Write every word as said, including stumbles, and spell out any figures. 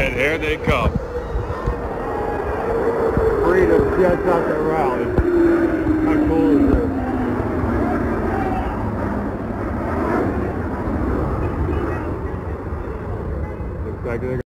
And here they come. Freedom jets out the rally. How cool is this? Looks like they're